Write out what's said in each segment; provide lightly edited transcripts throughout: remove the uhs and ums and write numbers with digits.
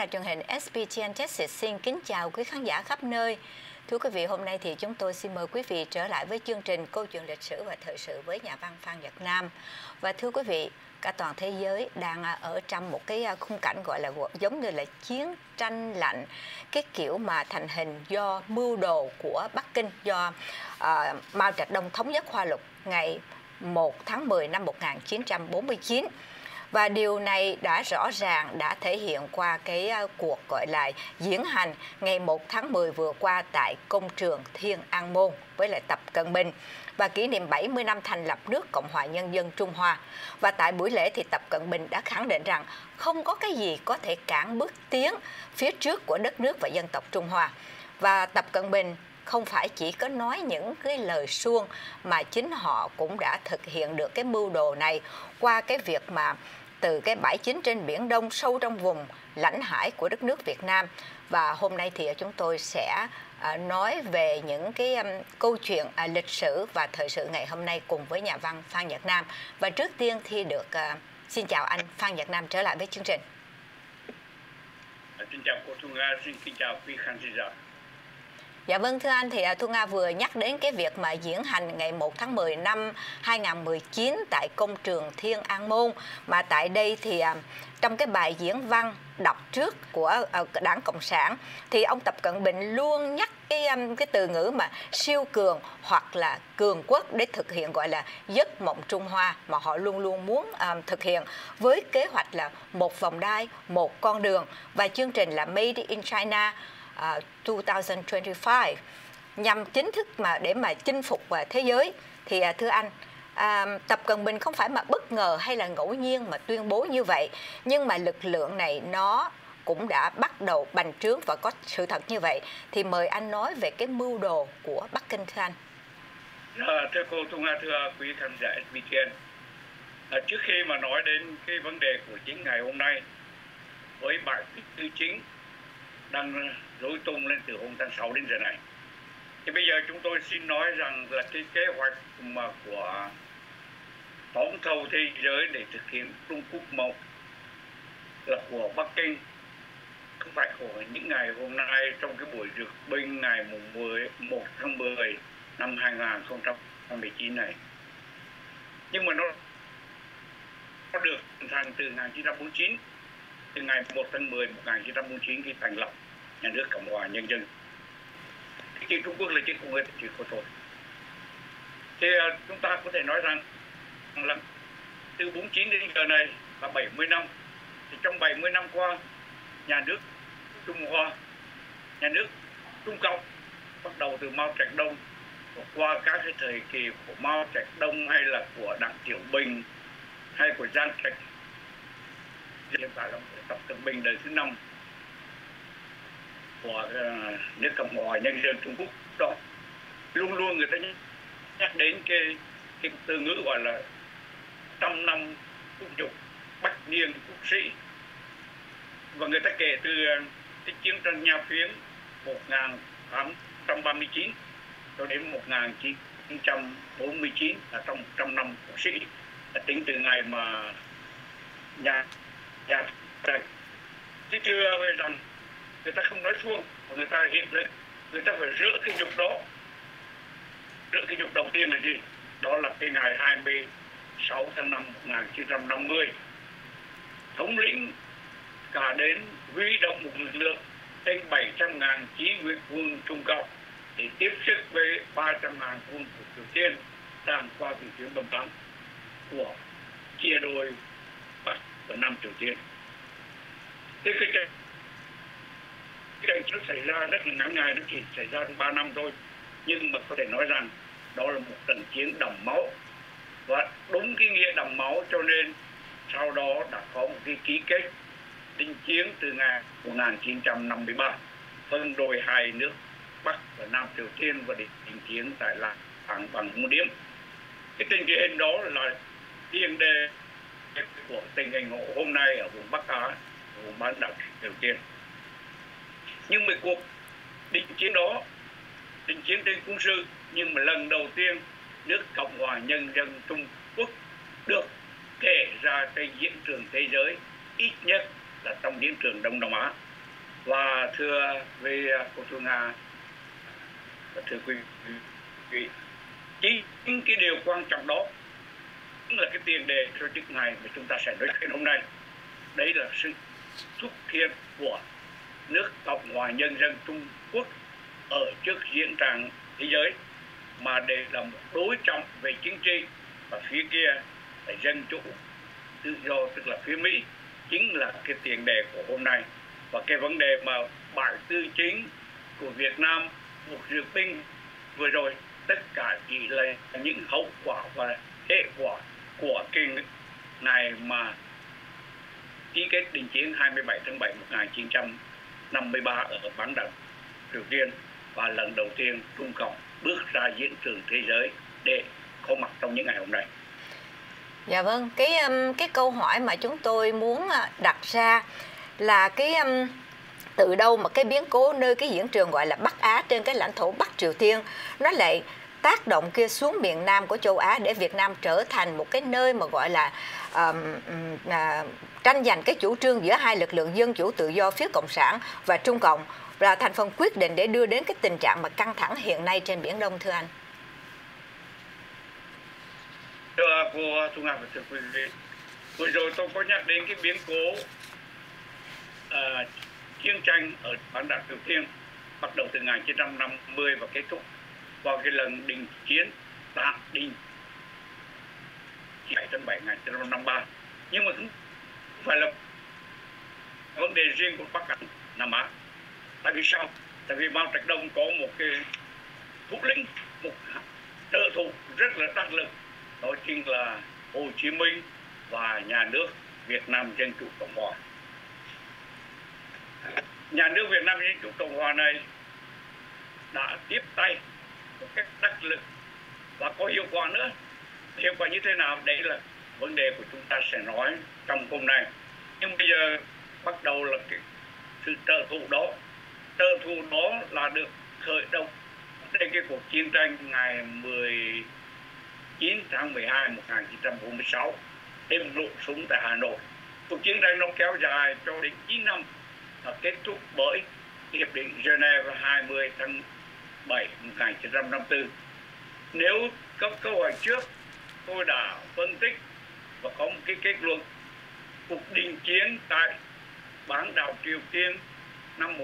đài truyền hình SBTN Texas xin kính chào quý khán giả khắp nơi. Thưa quý vị, hôm nay thì chúng tôi xin mời quý vị trở lại với chương trình Câu chuyện lịch sử và thời sự với nhà văn Phan Nhật Nam. Và thưa quý vị, cả toàn thế giới đang ở trong một cái khung cảnh gọi là giống như là chiến tranh lạnh, cái kiểu mà thành hình do mưu đồ của Bắc Kinh, do Mao Trạch Đông thống nhất Hoa Lục ngày 1 tháng 10 năm 1949. Và điều này đã rõ ràng đã thể hiện qua cái cuộc gọi là diễn hành ngày 1 tháng 10 vừa qua tại công trường Thiên An Môn với lại Tập Cận Bình và kỷ niệm 70 năm thành lập nước Cộng hòa Nhân dân Trung Hoa. Và tại buổi lễ thì Tập Cận Bình đã khẳng định rằng không có cái gì có thể cản bước tiến phía trước của đất nước và dân tộc Trung Hoa. Và Tập Cận Bình không phải chỉ có nói những cái lời suông mà chính họ cũng đã thực hiện được cái mưu đồ này qua cái việc mà từ cái bãi chính trên Biển Đông sâu trong vùng lãnh hải của đất nước Việt Nam. Và hôm nay thì chúng tôi sẽ nói về những cái câu chuyện lịch sử và thời sự ngày hôm nay cùng với nhà văn Phan Nhật Nam. Và trước tiên thì được xin chào anh Phan Nhật Nam trở lại với chương trình. Xin chào cô Thu Nga, xin chào quý khán giả. Dạ vâng, thưa anh, thì Thu Nga vừa nhắc đến cái việc mà diễn hành ngày 1 tháng 10 năm 2019 tại công trường Thiên An Môn. Mà tại đây thì trong cái bài diễn văn đọc trước của Đảng Cộng sản thì ông Tập Cận Bình luôn nhắc cái từ ngữ mà siêu cường hoặc là cường quốc để thực hiện gọi là giấc mộng Trung Hoa mà họ luôn luôn muốn thực hiện với kế hoạch là một vòng đai, một con đường và chương trình là Made in China 2025 nhằm chính thức mà để mà chinh phục thế giới. Thì thưa anh, Tập Cận Bình không phải mà bất ngờ hay là ngẫu nhiên mà tuyên bố như vậy, nhưng mà lực lượng này nó cũng đã bắt đầu bành trướng và có sự thật như vậy. Thì mời anh nói về cái mưu đồ của Bắc Kinh, thưa anh. Thưa cô Thu Nga, thưa quý khán giả SBTN, trước khi mà nói đến cái vấn đề của chính ngày hôm nay với bài tư chính đang rối tung lên từ hôm tháng 6 đến giờ này, thì bây giờ chúng tôi xin nói rằng là cái kế hoạch mà của tổng thầu thế giới để thực hiện Trung Quốc mộng là của Bắc Kinh, không phải của những ngày hôm nay trong cái buổi duyệt binh ngày 1 tháng 10 năm 2019 này, nhưng mà nó được thành từ 1949, từ ngày 1 tháng 10 1949 khi thành lập nhà nước Cộng hòa Nhân dân. Chữ Trung Quốc là chữ của người, chữ của tôi. Thì chúng ta có thể nói rằng là từ 49 đến giờ này là 70 năm. Thì trong 70 năm qua, nhà nước Trung Hoa, nhà nước Trung Cộng bắt đầu từ Mao Trạch Đông qua các cái thời kỳ của Mao Trạch Đông hay là của Đặng Tiểu Bình hay của Giang Trạch, hiện tại là Tập Cận Bình đời thứ 5 của nước Cộng hòa Nhân dân Trung Quốc đó, luôn luôn người ta nhắc đến cái từ ngữ gọi là trăm năm quốc dục, bách niên quốc sĩ, và người ta kể từ cái chiến tranh Nha Phiến 1839 cho đến 1949 là trong 100 năm quốc sĩ, là tính từ ngày mà nhà Trạch. Chứ chưa rằng người ta không nói suông, người ta hiện lên, người ta phải rửa cái dục đó. Rửa cái dục đầu tiên là gì? Đó là cái ngày 26 tháng 5 1950, thống lĩnh cả đến huy động một lực lượng trên 700.000 chí nguyện quân Trung Cộng để tiếp sức với 300.000 quân của Triều Tiên đang qua từ chiến Đông Tán của chia đôi Bắc và Nam Triều Tiên. Thế cái trận chiến xảy ra rất là ngắn ngày, nó chỉ xảy ra 3 năm thôi, nhưng mà có thể nói rằng đó là một trận chiến đẫm máu, và đúng cái nghĩa đẫm máu cho nên sau đó đã có một cái ký kết đình chiến từ ngày 1953 phân đôi hai nước Bắc và Nam Triều Tiên và đình chiến tại làng Bằng Hung Điếm. Cái tình hình đó là tiền đề của tình hình hôm nay ở vùng Bắc Á, vùng bán đảo Triều Tiên. Nhưng mà cuộc đình chiến đó, đình chiến trên quân sự, nhưng mà lần đầu tiên nước Cộng hòa Nhân dân Trung Quốc được kể ra trên diễn trường thế giới, ít nhất là trong chiến trường Đông Nam Á. Và thưa với cô Thu Nga và thưa quý vị, chính cái điều quan trọng đó chính là cái tiền đề cho những ngày mà chúng ta sẽ nói chuyện hôm nay. Đấy là sự xuất hiện của nước Cộng hòa Nhân dân Trung Quốc ở trước diễn đàn thế giới, mà để là một đối trọng về chính trị, và phía kia là dân chủ tự do, tức là phía Mỹ, chính là cái tiền đề của hôm nay. Và cái vấn đề mà bại tư chính của Việt Nam, cuộc duyệt binh vừa rồi, tất cả chỉ là những hậu quả và hệ quả của cái ngày mà ký kết đình chiến 27 tháng 7 1953 ở bán đảo Triều Tiên, và lần đầu tiên Trung Cộng bước ra diễn trường thế giới để có mặt trong những ngày hôm nay. Dạ vâng, cái câu hỏi mà chúng tôi muốn đặt ra là từ đâu mà cái biến cố nơi cái diễn trường gọi là Bắc Á trên cái lãnh thổ Bắc Triều Tiên nó lại tác động kia xuống miền Nam của châu Á để Việt Nam trở thành một cái nơi mà gọi là tranh giành cái chủ trương giữa hai lực lượng dân chủ tự do phía Cộng sản và Trung Cộng, là thành phần quyết định để đưa đến cái tình trạng mà căng thẳng hiện nay trên Biển Đông, thưa anh? Thưa cô Thu Nga và thưa quý vị, vừa rồi tôi có nhắc đến cái biến cố chiến tranh ở bán đảo Triều Tiên bắt đầu từ 1950 và kết thúc vào cái lần đình chiến tạm đình 7 tháng 7 1953. Nhưng mà không phải là vấn đề riêng của Bắc Nam Á. Tại vì sao? Tại vì Mao Trạch Đông có một cái thủ lĩnh, một trợ thủ rất là đắc lực, đó chính là Hồ Chí Minh và nhà nước Việt Nam Dân Chủ Cộng Hòa. Nhà nước Việt Nam Dân Chủ Cộng Hòa này đã tiếp tay một cách đắc lực và có hiệu quả nữa. Hiệu quả như thế nào? Đấy là vấn đề của chúng ta sẽ nói trong hôm nay. Nhưng bây giờ bắt đầu là cái sự trợ thủ đó. Trợ thủ đó là được khởi động trên cái cuộc chiến tranh ngày 19 tháng 12 1946, đêm nổ súng tại Hà Nội. Cuộc chiến tranh nó kéo dài cho đến 9 năm và kết thúc bởi Hiệp định Geneva 20 tháng 7 1954. Nếu các câu hỏi trước tôi đã phân tích và có một cái kết luận, cuộc đình chiến tại bán đảo Triều Tiên năm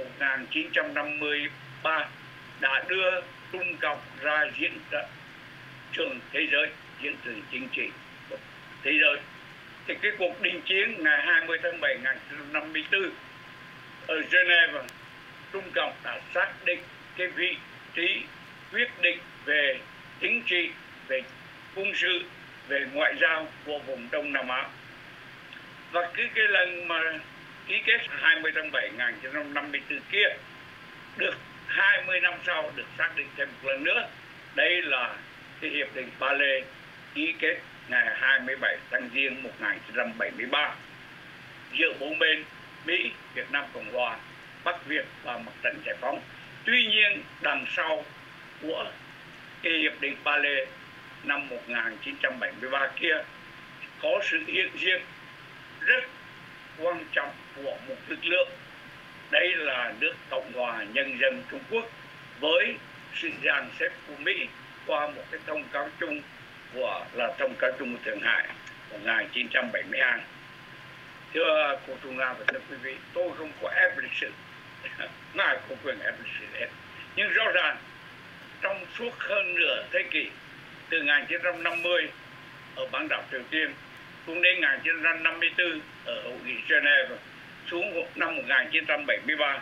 1953 đã đưa Trung Cộng ra diễn trường thế giới, diễn trường chính trị của thế giới. Thì cái cuộc đình chiến ngày 20 tháng 7 1954 ở Geneva, Trung Cộng đã xác định cái vị trí quyết định về chính trị, về quân sự, về ngoại giao của vùng Đông Nam Á. Và cái lần mà ký kết 20 tháng 7 1954 kia được 20 năm sau được xác định thêm một lần nữa. Đây là cái hiệp định Ba Lê ký kết ngày 27 tháng Giêng 1973 giữa bốn bên Mỹ, Việt Nam Cộng Hòa, Bắc Việt và Mặt trận Giải phóng. Tuy nhiên đằng sau của cái hiệp định Ba Lê năm 1973 kia có sự hiện diện rất quan trọng của một lực lượng, đây là nước Cộng hòa Nhân dân Trung Quốc, với sự dàn xếp của Mỹ qua một cái thông cáo chung là thông cáo chung của Thượng Hải của 1972. Thưa cô Thu Nga và thưa quý vị, tôi không có ép lịch sử, ngài không quyền ép lịch sử hết, nhưng rõ ràng trong suốt hơn nửa thế kỷ, từ 1950 ở bán đảo Triều Tiên xuống đến 1954 ở hội nghị Geneva, xuống năm 1973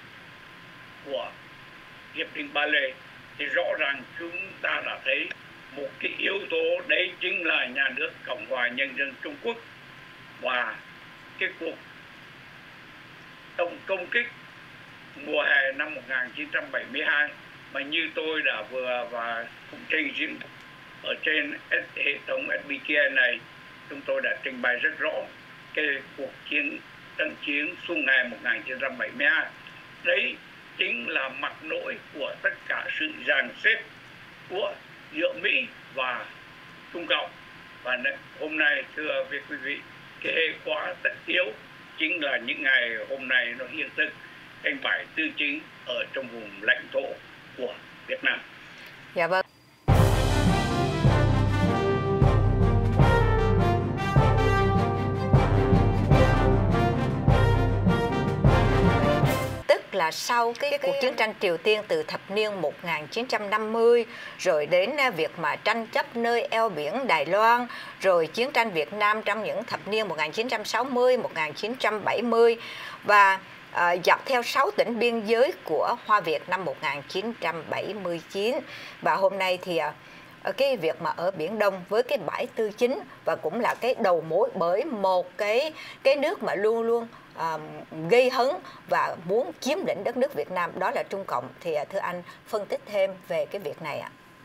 của hiệp định Ba Lê, thì rõ ràng chúng ta đã thấy một cái yếu tố, đấy chính là nhà nước Cộng hòa Nhân dân Trung Quốc. Và cái cuộc tổng công kích mùa hè năm 1972 mà như tôi đã vừa và cũng trình diễn ở trên hệ thống SBTN này, chúng tôi đã trình bày rất rõ cái cuộc trận chiến xuân hè 1972. Đấy chính là mặt nổi của tất cả sự dàn xếp của giữa Mỹ và Trung Cộng. Và hôm nay thưa quý vị, cái hệ quả tất yếu chính là những ngày hôm nay nó hiện thực. tranh bại tư chính ở trong vùng lãnh thổ của Việt Nam. Dạ vâng. Là sau cái cuộc chiến tranh Triều Tiên từ thập niên 1950 rồi đến việc mà tranh chấp nơi eo biển Đài Loan, rồi chiến tranh Việt Nam trong những thập niên 1960, 1970 và dọc theo 6 tỉnh biên giới của Hoa Việt năm 1979. Và hôm nay thì cái việc mà ở Biển Đông với cái bãi Tư Chính và cũng là cái đầu mối bởi một cái nước mà luôn luôn gây hấn và muốn chiếm lĩnh đất nước Việt Nam, đó là Trung Cộng, thì thưa anh phân tích thêm về cái việc này ạ.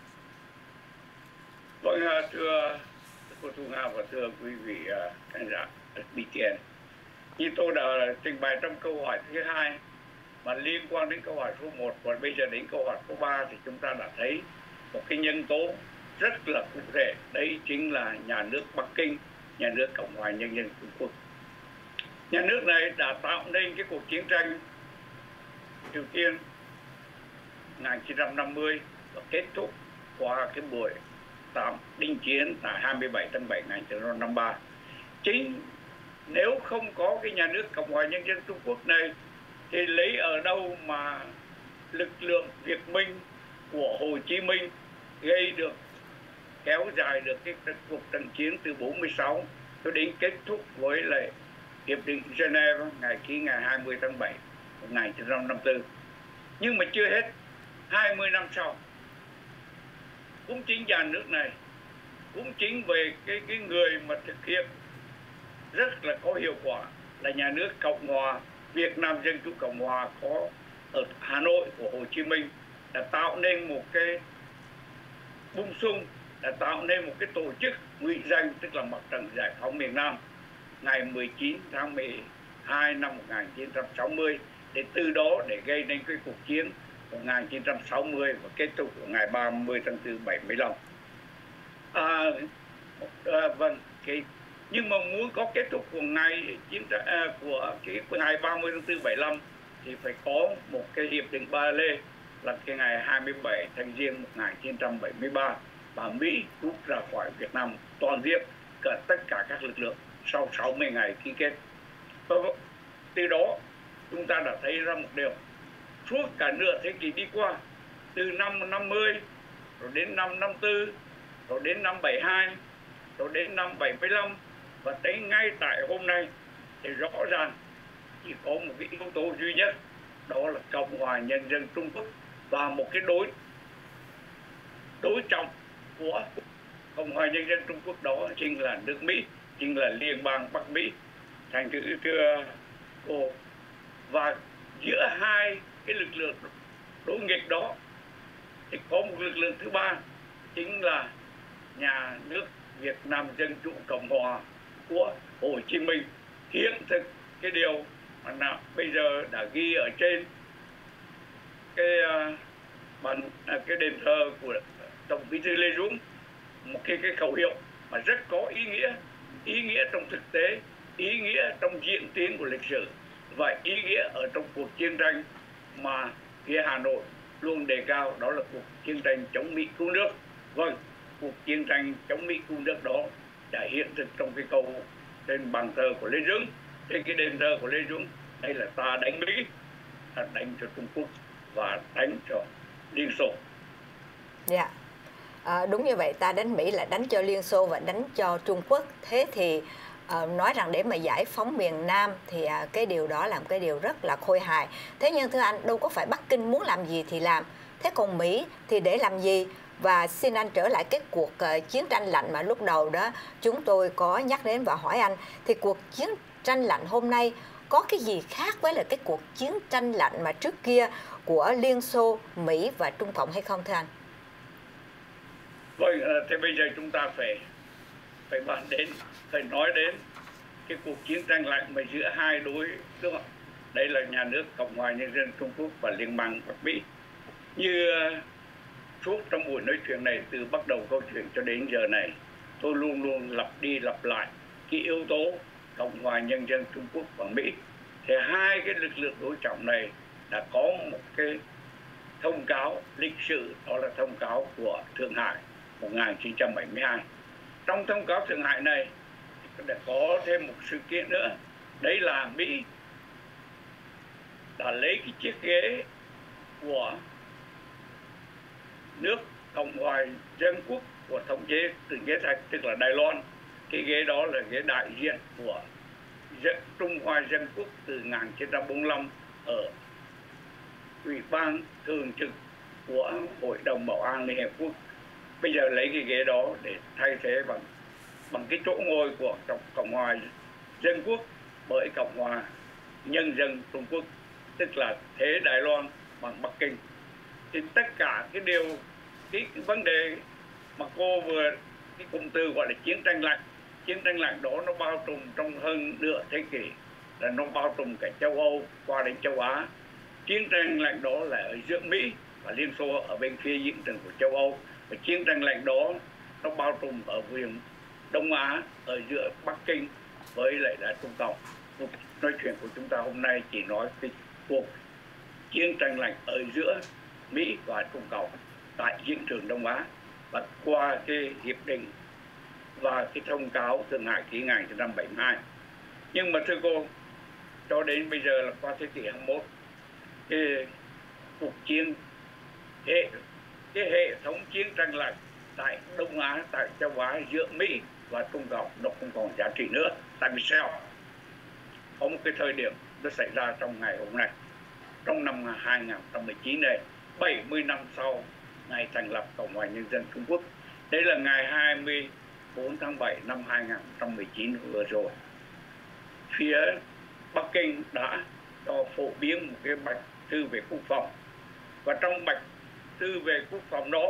Vâng, thưa cô Thu Nga và thưa quý vị khán giả BTN, như tôi đã trình bày trong câu hỏi thứ hai mà liên quan đến câu hỏi số 1 và bây giờ đến câu hỏi số 3 thì chúng ta đã thấy một cái nhân tố rất là cụ thể, đấy chính là nhà nước Bắc Kinh, nhà nước Cộng hòa Nhân dân Trung Quốc. Nhà nước này đã tạo nên cái cuộc chiến tranh Triều Tiên 1950 và kết thúc qua cái buổi đình chiến tại 27 tháng 7 1953. Chính nếu không có cái nhà nước Cộng hòa Nhân dân Trung Quốc này thì lấy ở đâu mà lực lượng Việt Minh của Hồ Chí Minh gây được, kéo dài được cái cuộc trận chiến từ 46 cho đến kết thúc với lại Hiệp định Geneva ký ngày 20 tháng 7 1954. Nhưng mà chưa hết, 20 năm sau, cũng chính nhà nước này, cũng chính về cái người mà thực hiện rất là có hiệu quả là nhà nước Cộng hòa Việt Nam Dân Chủ Cộng hòa có ở Hà Nội của Hồ Chí Minh đã tạo nên một cái bung sung, đã tạo nên một cái tổ chức ngụy danh, tức là Mặt trận Giải phóng miền Nam, ngày 19 tháng 12 năm 1960, để từ đó để gây nên cái cuộc chiến 1960 và kết thúc vào ngày 30 tháng 4 75. Vâng, nhưng mà muốn có kết thúc của ngày ngày 30 tháng 4 75 thì phải có một cái hiệp định Ba Lê là cái ngày 27 tháng Giêng 1973 và Mỹ rút ra khỏi Việt Nam toàn diện tất cả các lực lượng sau 60 ngày ký kết. Và từ đó chúng ta đã thấy ra một điều, suốt cả nửa thế kỷ đi qua, từ năm 50 rồi đến năm 54 rồi đến năm 72 rồi đến năm 75 và tới ngay tại hôm nay thì rõ ràng chỉ có một cái yếu tố duy nhất, đó là Cộng hòa Nhân dân Trung Quốc và một cái đối trọng của Cộng hòa Nhân dân Trung Quốc đó chính là nước Mỹ, chính là Liên bang Bắc Mỹ. Thành thưa cô, và giữa hai cái lực lượng đối nghịch đó thì có một lực lượng thứ ba, chính là nhà nước Việt Nam Dân Chủ Cộng hòa của Hồ Chí Minh. Hiện thực cái điều mà bây giờ đã ghi ở trên cái đền thờ của Tổng Bí thư Lê Duẩn, một cái khẩu hiệu mà rất có ý nghĩa trong thực tế, ý nghĩa trong diễn tiến của lịch sử và ý nghĩa ở trong cuộc chiến tranh mà phía Hà Nội luôn đề cao, đó là cuộc chiến tranh chống Mỹ cứu nước. Vâng, cuộc chiến tranh chống Mỹ cứu nước đó đã hiện thực trong cái câu trên bàn thờ của Lê Duẩn, trên cái đền thờ của Lê Duẩn, đây là ta đánh Mỹ, ta đánh cho Trung Quốc và đánh cho Liên Xô. Dạ, đúng như vậy, ta đánh Mỹ là đánh cho Liên Xô và đánh cho Trung Quốc. Thế thì nói rằng để mà giải phóng miền Nam thì cái điều đó là một cái điều rất là khôi hài. Thế nhưng thưa anh, đâu có phải Bắc Kinh muốn làm gì thì làm, thế còn Mỹ thì để làm gì? Và xin anh trở lại cái cuộc chiến tranh lạnh mà lúc đầu đó chúng tôi có nhắc đến và hỏi anh, thì cuộc chiến tranh lạnh hôm nay có cái gì khác với là cái cuộc chiến tranh lạnh mà trước kia của Liên Xô, Mỹ và Trung Cộng hay không thưa anh? Vâng, thế bây giờ chúng ta phải nói đến cái cuộc chiến tranh lạnh mà giữa hai đối, đúng không? Đây là nhà nước Cộng hòa Nhân dân Trung Quốc và Liên bang Bắc Mỹ. Như suốt trong buổi nói chuyện này, từ bắt đầu câu chuyện cho đến giờ này, tôi luôn luôn lặp đi lặp lại cái yếu tố Cộng hòa Nhân dân Trung Quốc và Mỹ. Thì hai cái lực lượng đối trọng này đã có một cái thông cáo lịch sử, đó là thông cáo của Thượng Hải 1972. Trong thông cáo Thượng Hải này đã có thêm một sự kiện nữa, đấy là Mỹ đã lấy cái chiếc ghế của nước Cộng hòa Dân quốc của thống chế tự chế Thạch, tức là Đài Loan. Cái ghế đó là ghế đại diện của Trung Hoa Dân quốc từ 1945 ở Ủy ban thường trực của Hội đồng Bảo an Liên Hiệp Quốc. Bây giờ lấy cái ghế đó để thay thế bằng cái chỗ ngồi của Cộng hòa Dân quốc bởi Cộng hòa Nhân dân Trung Quốc, tức là thế Đài Loan bằng Bắc Kinh. Thì tất cả cái điều, cái vấn đề mà cô vừa, cái cụm từ gọi là chiến tranh lạnh đó nó bao trùm trong hơn nửa thế kỷ, là nó bao trùm cả châu Âu qua đến châu Á. Chiến tranh lạnh đó là ở giữa Mỹ và Liên Xô ở bên phía diễn trường của châu Âu, và chiến tranh lạnh đó nó bao trùm ở vùng Đông Á ở giữa Bắc Kinh với lại là Trung Cộng. Cuộc nói chuyện của chúng ta hôm nay chỉ nói cái cuộc chiến tranh lạnh ở giữa Mỹ và Trung Cộng tại diễn trường Đông Á, và qua cái hiệp định và cái thông cáo Thượng Hải ký ngày 1972. Nhưng mà thưa cô, cho đến bây giờ là qua thế kỷ 21, cái cuộc chiến, cái hệ thống chiến tranh lạnh tại Đông Á, tại châu Á giữa Mỹ và Trung Cộng nó không còn giá trị nữa. Tại vì sao? Có một cái thời điểm nó xảy ra trong ngày hôm nay, trong năm 2019 này, 70 năm sau ngày thành lập Cộng hòa Nhân dân Trung Quốc. Đây là ngày 24 tháng 7 năm 2019 vừa rồi. Phía Bắc Kinh đã cho phổ biến một cái bạch thư về quốc phòng, và trong bạch thư về quốc phòng đó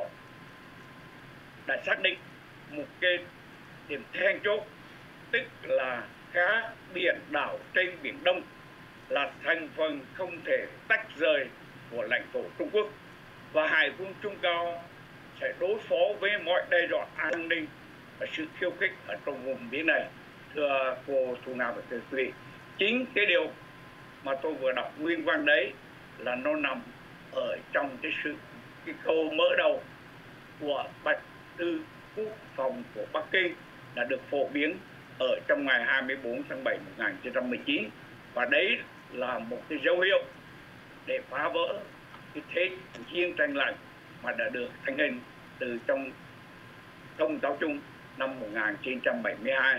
đã xác định một cái điểm then chốt, tức là các biển đảo trên Biển Đông là thành phần không thể tách rời của lãnh thổ Trung Quốc, và Hải quân Trung Cao sẽ đối phó với mọi đe dọa an ninh và sự khiêu khích ở trong vùng biển này. Thưa cô Thu Nga và thưa quý vị, chính cái điều mà tôi vừa đọc nguyên văn đấy là nó nằm ở trong cái câu mở đầu của bạch thư quốc phòng của Bắc Kinh đã được phổ biến ở trong ngày 24 tháng 7 1919, và đấy là một cái dấu hiệu để phá vỡ cái thế chiến tranh lạnh mà đã được thành hình từ trong thông cáo chung năm 1972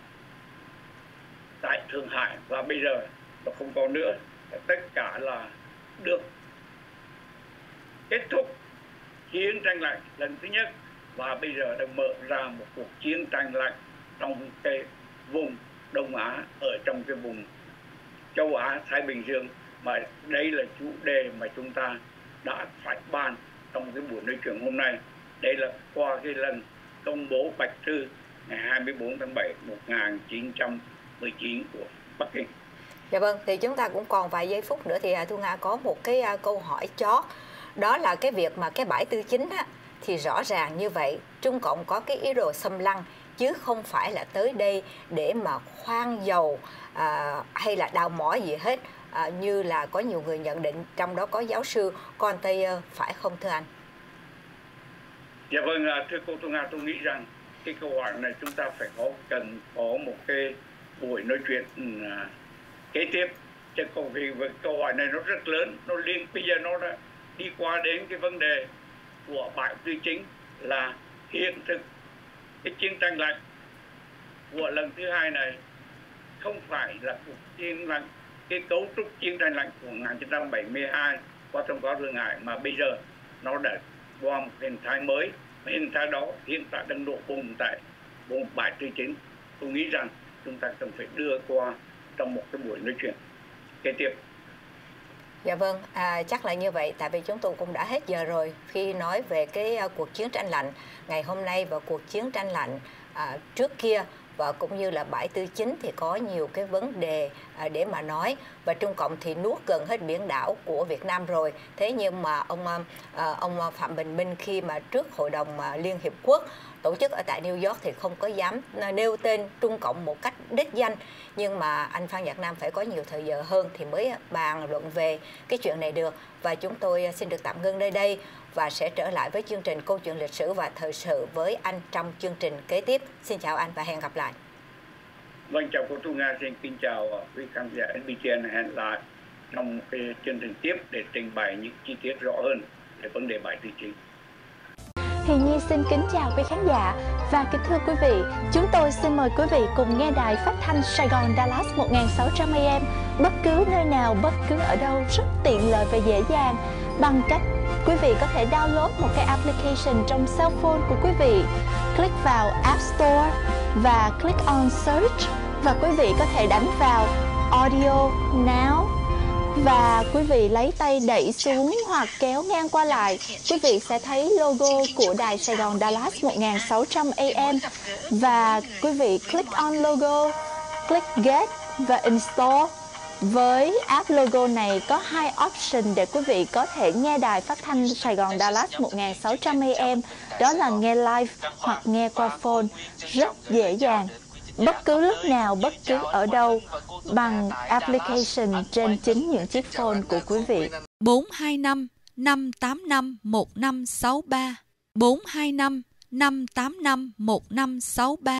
tại Thượng Hải, và bây giờ nó không còn nữa. Tất cả là được kết thúc chiến tranh lạnh lần thứ nhất, và bây giờ đang mở ra một cuộc chiến tranh lạnh trong cái vùng Đông Á, ở trong cái vùng châu Á Thái Bình Dương, mà đây là chủ đề mà chúng ta đã phải bàn trong cái buổi nói chuyện hôm nay. Đây là qua cái lần công bố bạch thư ngày 24 tháng 7 1919 của Bắc Kinh. Dạ vâng, thì chúng ta cũng còn vài giây phút nữa, thì Thu Nga có một cái câu hỏi chót, đó là cái việc mà cái bãi tư chính á, thì rõ ràng như vậy Trung Cộng có cái ý đồ xâm lăng, chứ không phải là tới đây để mà khoan dầu hay là đào mỏ gì hết, như là có nhiều người nhận định, trong đó có giáo sư Contayer, phải không thưa anh? Dạ vâng, thưa cô Thu Nga, tôi nghĩ rằng cái câu hỏi này chúng ta phải cần có một cái buổi nói chuyện kế tiếp, chứ còn vì câu hỏi này nó rất lớn, nó bây giờ nó đã đi qua đến cái vấn đề của bãi tư chính là hiện thực cái chiến tranh lạnh của lần thứ hai này không phải là cuộc chiến lạnh, cái cấu trúc chiến tranh lạnh của 1972 qua thông cáo Thượng Hải, mà bây giờ nó đã qua một hình thái mới. Hình thái đó hiện tại đang nổ bùng tại vùng bãi tư chính. Tôi nghĩ rằng chúng ta cần phải đưa qua trong một cái buổi nói chuyện kế tiếp. Dạ vâng, chắc là như vậy, tại vì chúng tôi cũng đã hết giờ rồi khi nói về cái cuộc chiến tranh lạnh ngày hôm nay và cuộc chiến tranh lạnh trước kia, và cũng như là bãi tư chính thì có nhiều cái vấn đề để mà nói, và Trung Cộng thì nuốt gần hết biển đảo của Việt Nam rồi. Thế nhưng mà ông Phạm Bình Minh khi mà trước Hội đồng Liên Hiệp Quốc tổ chức ở tại New York thì không có dám nêu tên Trung Cộng một cách đích danh, nhưng mà anh Phan Nhật Nam phải có nhiều thời giờ hơn thì mới bàn luận về cái chuyện này được. Và chúng tôi xin được tạm ngưng nơi đây và sẽ trở lại với chương trình Câu chuyện lịch sử và thời sự với anh trong chương trình kế tiếp. Xin chào anh và hẹn gặp lại. Vâng, chào cô Thu Nga, xin kính chào quý khán giả SBTN. Hẹn lại trong cái chương trình tiếp để trình bày những chi tiết rõ hơn về vấn đề bài tư chính. Hiền Nhi xin kính chào quý khán giả và kính thưa quý vị, chúng tôi xin mời quý vị cùng nghe đài phát thanh Sài Gòn Dallas 1600 AM bất cứ nơi nào, bất cứ ở đâu, rất tiện lợi và dễ dàng bằng cách quý vị có thể download một cái application trong cell phone của quý vị, click vào App Store và click on Search và quý vị có thể đánh vào Audio Now và quý vị lấy tay đẩy xuống hoặc kéo ngang qua lại, quý vị sẽ thấy logo của đài Sài Gòn Dallas 1600 AM và quý vị click on logo, click Get và Install. Với app logo này có hai option để quý vị có thể nghe đài phát thanh Sài Gòn Dallas 1600 AM, đó là nghe live hoặc nghe qua phone, rất dễ dàng. Bất cứ lúc nào, bất cứ ở đâu bằng application trên chính những chiếc phone của quý vị. 425 585 1563 425 585 1563